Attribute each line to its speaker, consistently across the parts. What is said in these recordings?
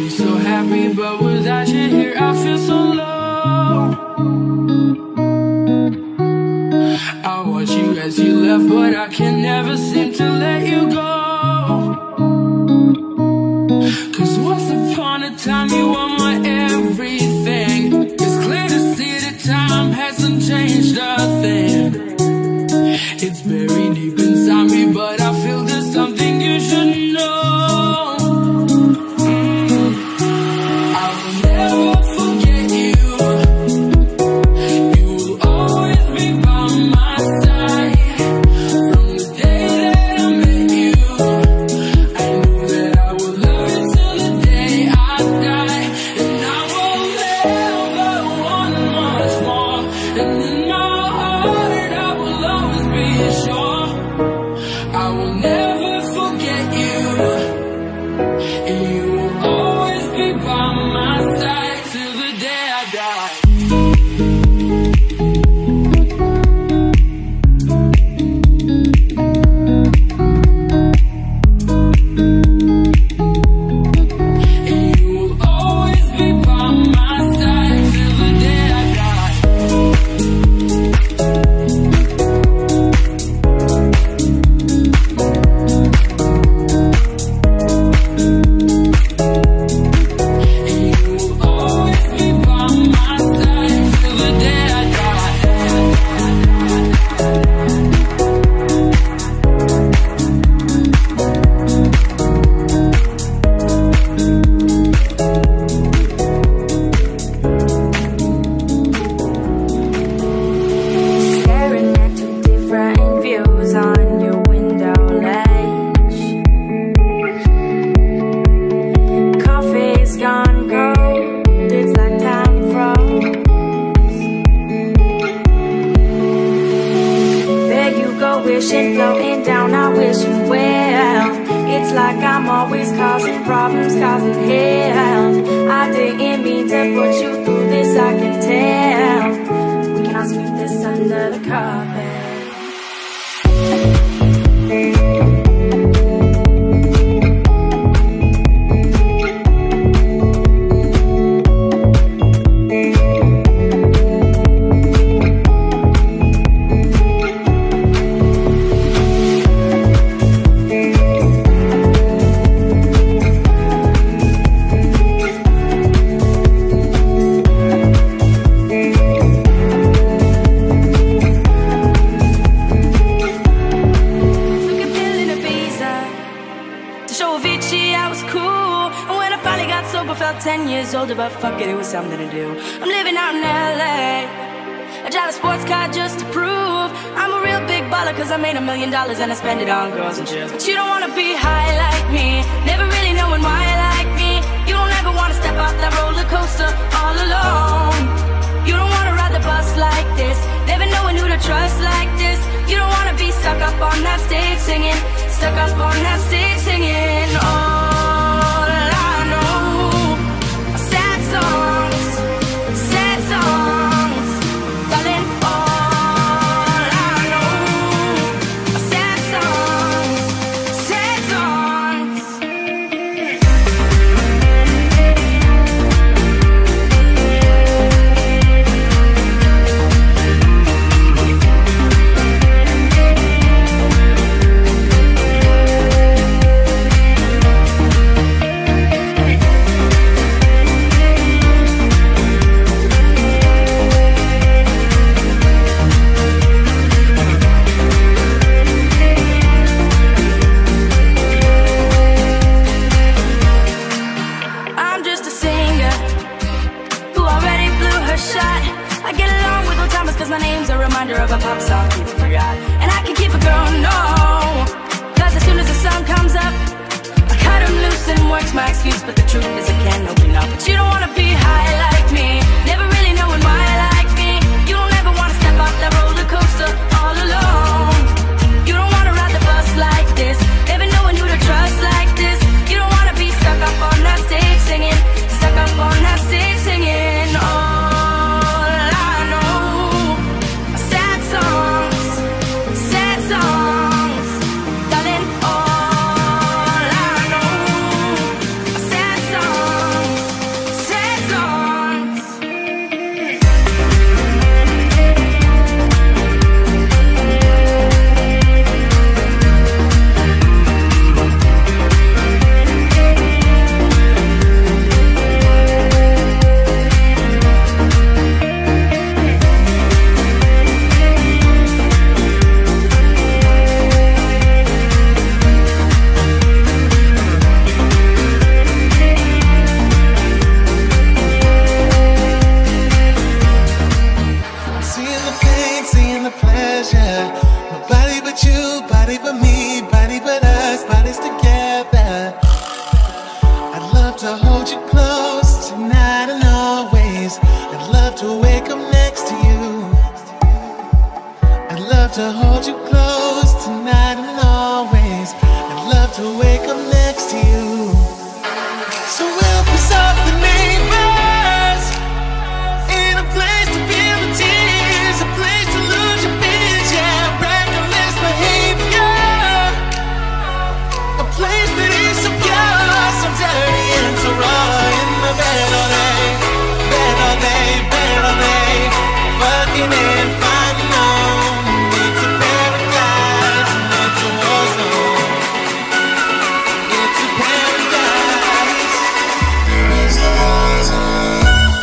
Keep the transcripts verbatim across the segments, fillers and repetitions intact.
Speaker 1: be so happy, but without you here I feel so low. I watch you as you left, but I can never seem to let you go. Cause once upon a time you were my everything. It's clear to see that time hasn't changed a thing. It's buried deep inside me, but I feel there's something you should know.
Speaker 2: But fuck it, it was something to do. I'm living out in L A. I drive a sports car just to prove I'm a real big baller, cause I made a million dollars and I spend it on girls and chills. But you don't wanna be high like me, never really knowing why like me. You don't ever wanna step off that roller coaster all alone. You don't wanna ride the bus like this, never knowing who to trust like this. You don't wanna be stuck up on that stage singing, stuck up on that stage singing. Oh,
Speaker 3: to hold you close tonight and always. I'd love to wake up next to you. So we'll piss off the neighbors, in a place to feel the tears, a place to lose your fears, yeah, reckless behavior, a place that is so pure, so dirty and so raw. In the bed all day, bed all day, bed all day, fucking and finding out. It's a paradise and it's a war zone. It's a paradise. It's a war zone.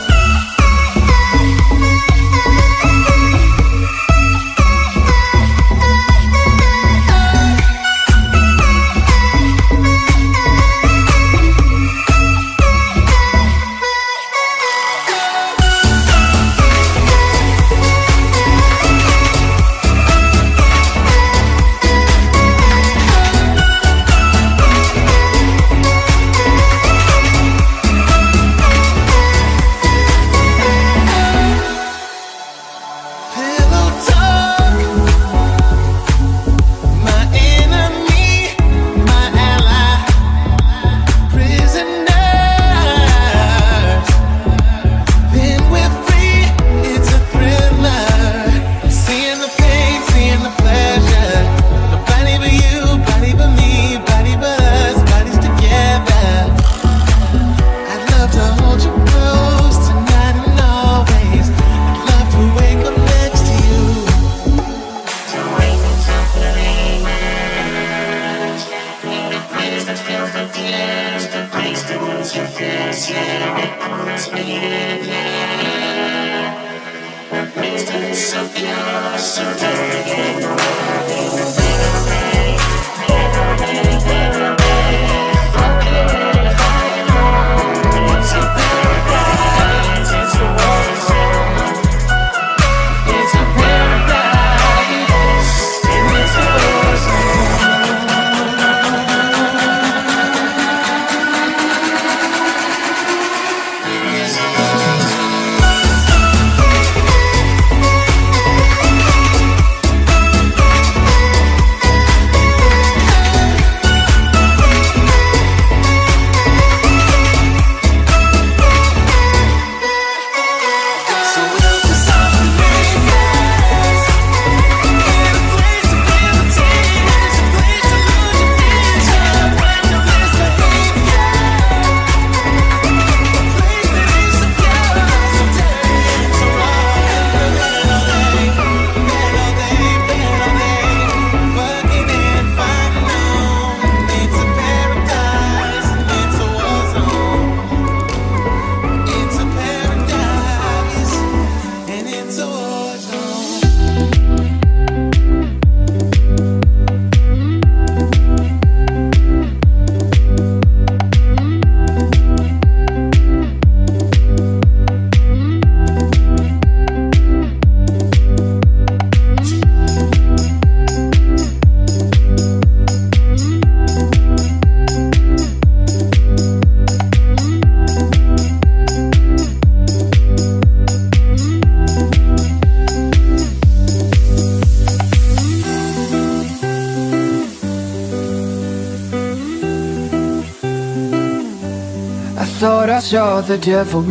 Speaker 1: Thought I saw the devil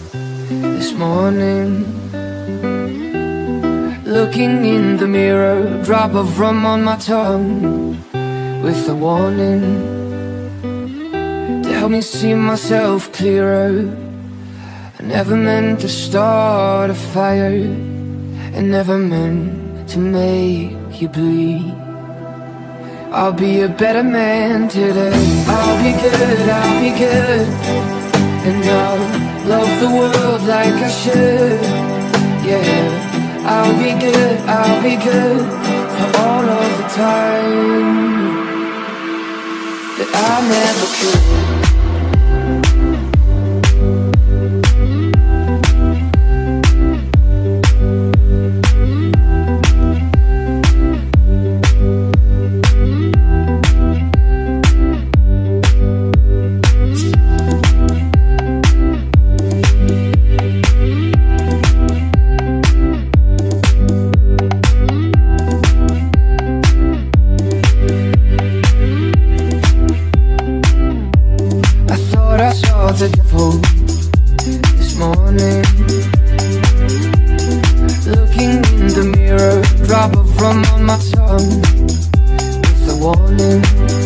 Speaker 1: this morning, looking in the mirror, drop of rum on my tongue, with a warning to help me see myself clearer. I never meant to start a fire, and never meant to make you bleed. I'll be a better man today. I'll be good, I'll be good, and I'll love the world like I should. Yeah, I'll be good, I'll be good for all of the time that I never could.
Speaker 4: thought I saw the devil this morning. Looking in the mirror, drop of rum on my tongue with a warning.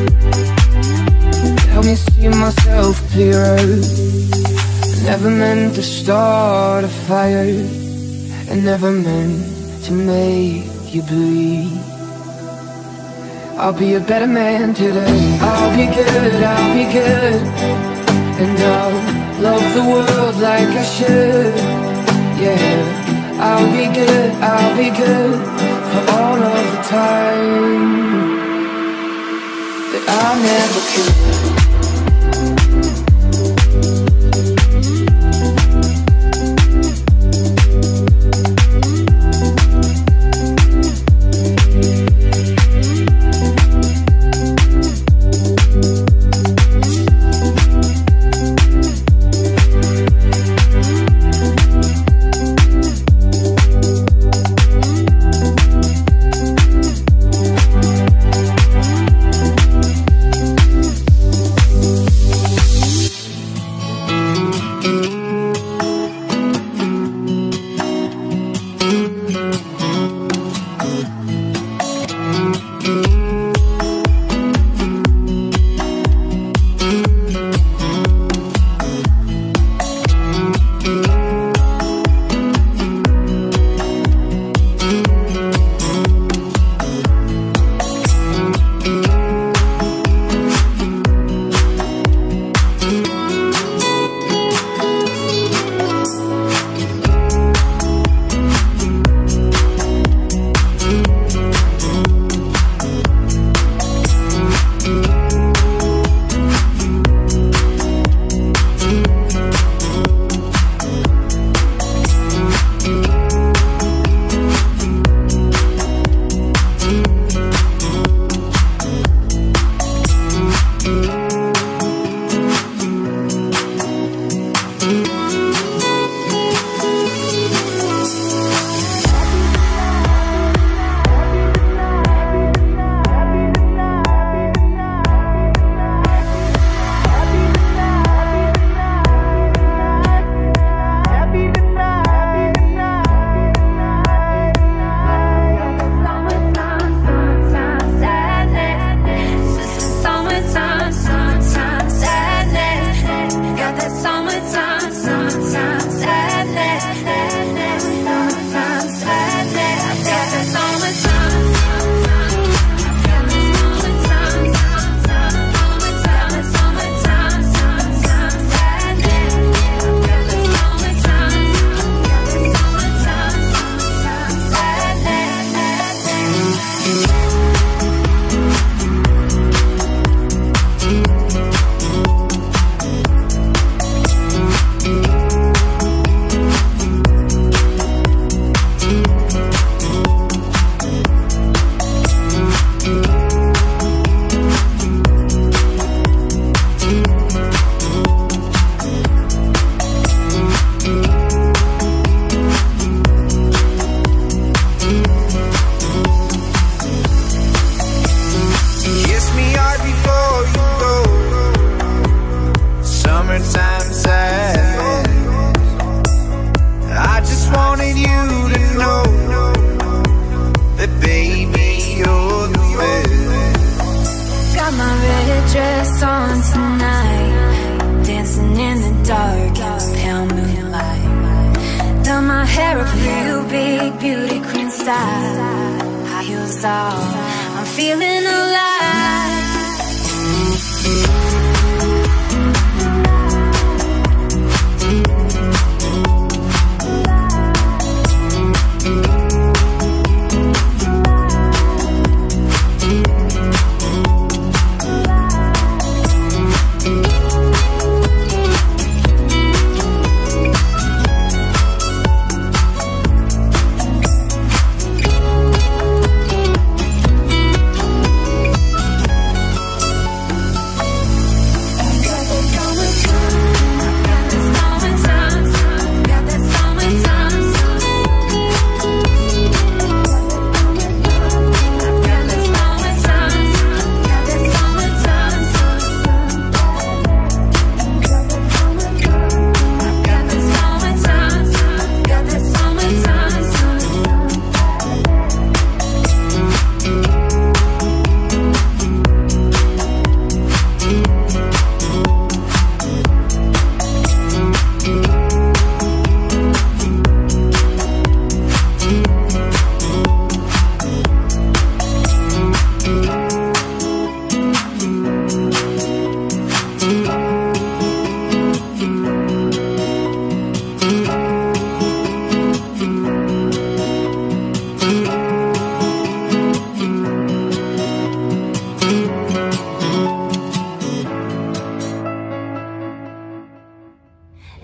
Speaker 4: Help me see myself clearer. I never meant to start a fire, I never meant to make you bleed. I'll be a better man today. I'll be good, I'll be good, and I'll love the world like I should. Yeah, I'll be good, I'll be good for all of the time that I never could.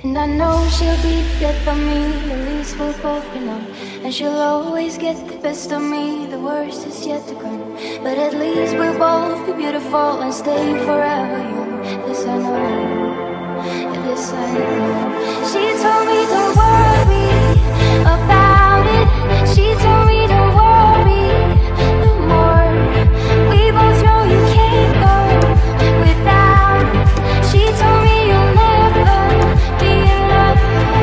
Speaker 5: And I know she'll be there for me, at least we'll both be numb. And she'll always get the best of me, the worst is yet to come. But at least we'll both be beautiful and stay forever young. This I know, yeah, this I know. She told me don't worry about it. She told me don't worry no more. We both know you can't go without it. She told me you'll never be in love.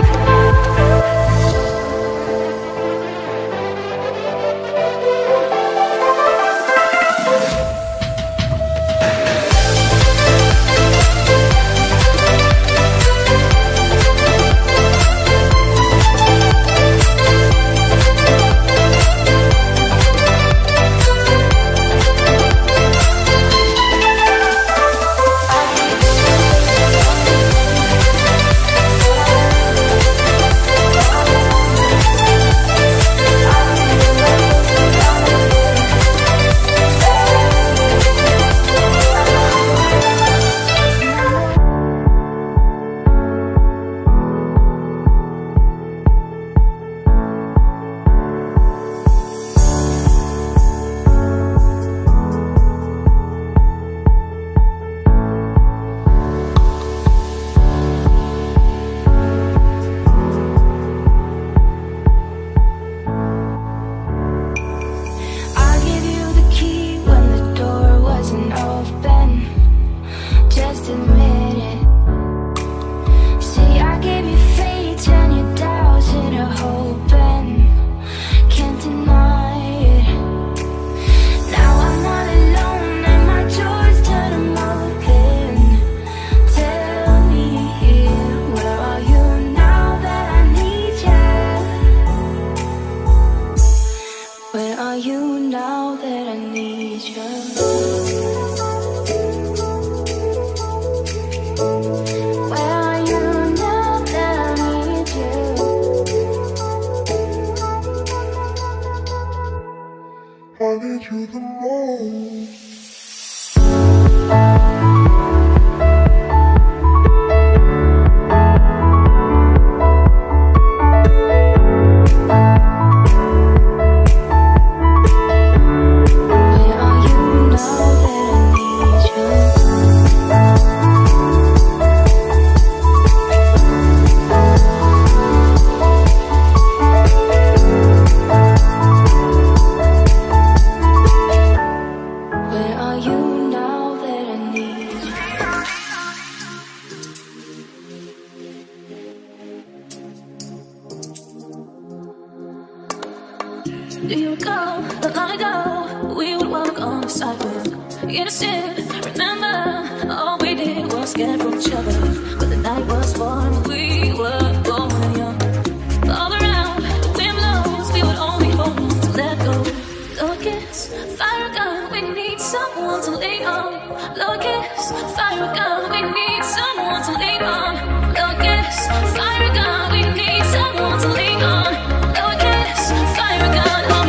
Speaker 6: Do you recall that long ago we would walk on the sidewalk, innocent? Remember, all we did was get from each other. But the night was warm, we were going young. All around, the wind blows, we would only hold on to let go. Blow a kiss, fire a gun, we need someone to lean on. Blow a kiss, fire a gun, we need someone to lean on. Blow a kiss, fire a gun, we need someone to lean on. Blow a kiss, fire a gun.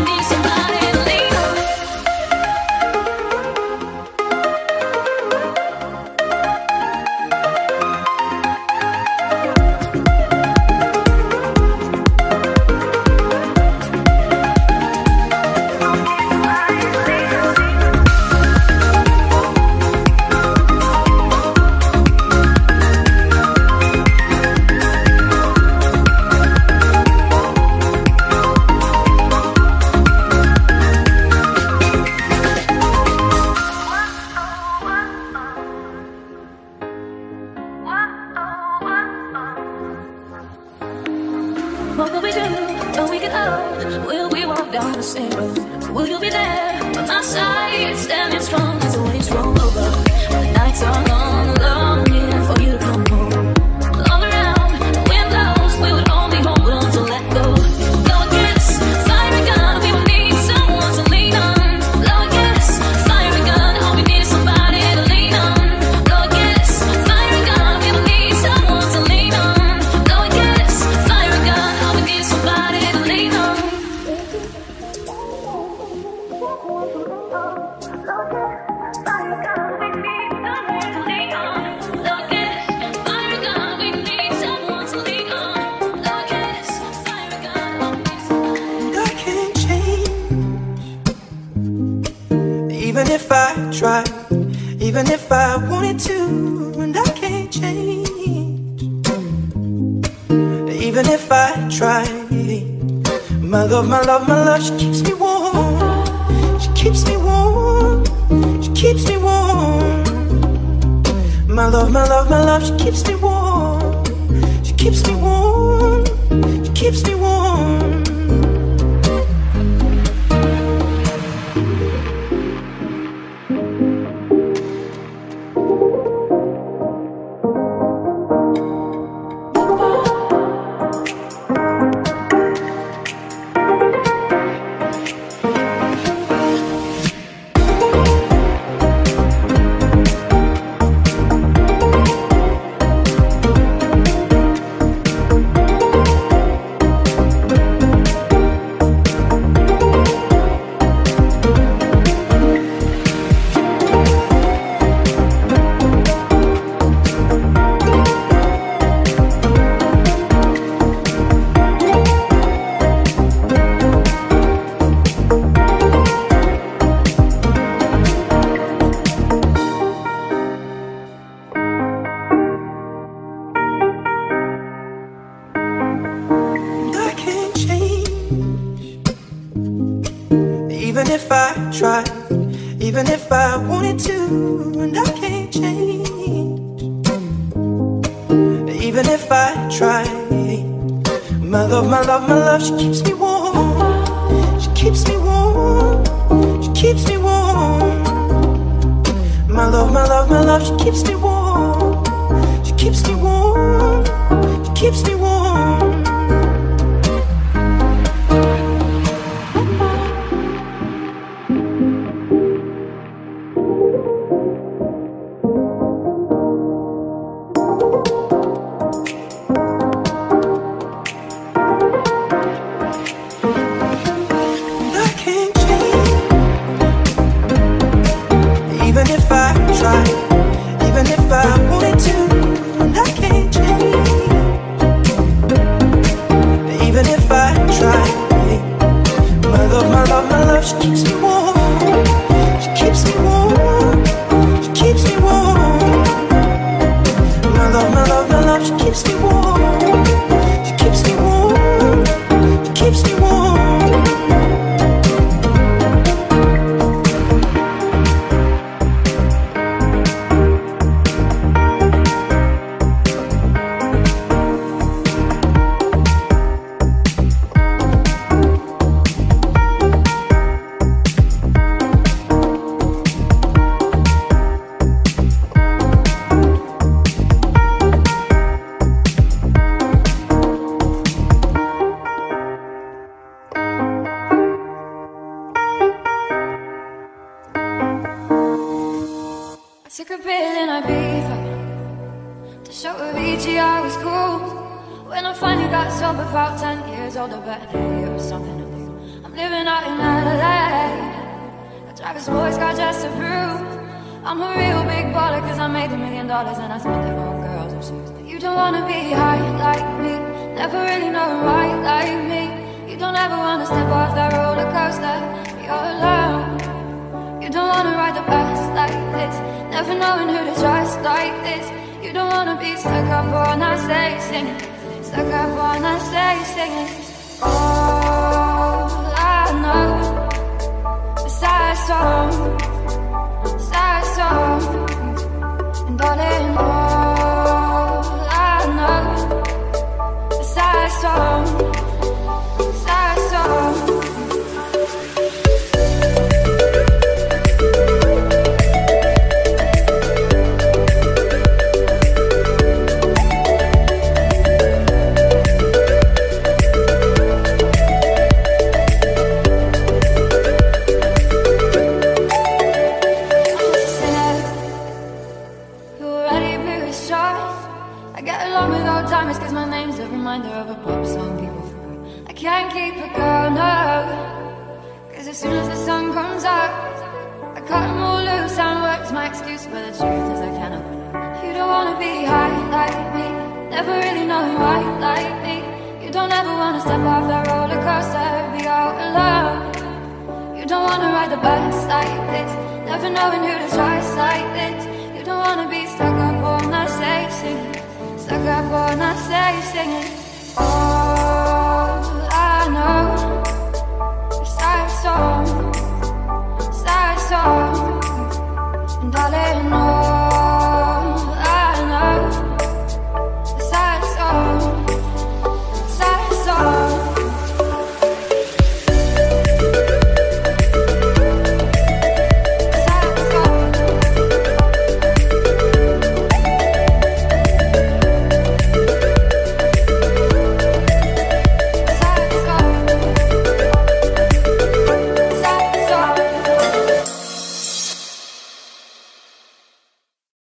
Speaker 6: What will we do when we get old? Will we walk down the same road? Will you be there by my side, standing strong as the waves roll over? The nights are long, longing for you to come home. All around, the wind blows, we would only hold on to let go. Blow a kiss, fire a gun, we would need someone to lean on. Blow a kiss, fire a gun, all we need is somebody to lean on. Blow a kiss, fire a gun, we would need someone to lean on. Blow a kiss, fire a gun, all we need is somebody to lean on. Fire a gun, we need someone to lean on.
Speaker 3: try, even if I wanted to, and I can't change. Even if I try, my love, my love, my love, she keeps me warm. She keeps me warm. She keeps me warm. My love, my love, my love, she keeps me warm. She keeps me warm. She keeps me warm. Even if I try, even if I wanted to, and I can't change. Even if I try, my love, my love, my love, she keeps me warm. She keeps me warm. She keeps me warm. My love, my love, my love, she keeps me warm. She keeps me warm. She keeps me warm.
Speaker 5: Took a pill in Ibiza to show Avicii I was cool. When I finally got sober, about ten years older, but hey, it was something to do. I'm living out in L A. I drive a sports car just to prove I'm a real big baller, cause I made a million dollars and I spent it on girls and shoes. But you don't wanna be high like me, never really know right like me. You don't ever wanna step off that roller coaster, you're alone. You don't wanna ride the bus like this, never knowing who to trust like this. You don't wanna be stuck up on that stage singing, stuck up on that stage singing. All I know, a sad song, sad song. And darling, all I know, a sad song, sad song. Of a pop song people forgot. I can't keep it going, no. Cause as soon as the sun comes up, I cut them all loose and work's my excuse. But the truth is I cannot believe you don't wanna be high like me, never really know right like me. You don't ever wanna step off that roller coaster, be out alone. You don't wanna ride the bus like this, Never knowing who to trust like this. You don't wanna be stuck up all night, say, singing. Stuck up all night, say, singing. Oh.